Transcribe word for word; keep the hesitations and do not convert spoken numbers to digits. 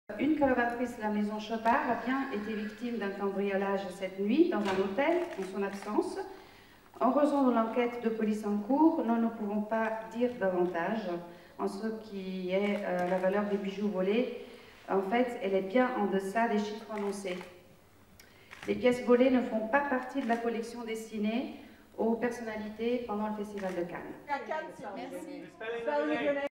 Une collaboratrice de la maison Chopard a bien été victime d'un cambriolage cette nuit dans un hôtel en son absence. En raison de l'enquête de police en cours, nous ne pouvons pas dire davantage en ce qui est euh, la valeur des bijoux volés. En fait, elle est bien en deçà des chiffres annoncés. Les pièces volées ne font pas partie de la collection destinée aux personnalités pendant le Festival de Cannes. Merci.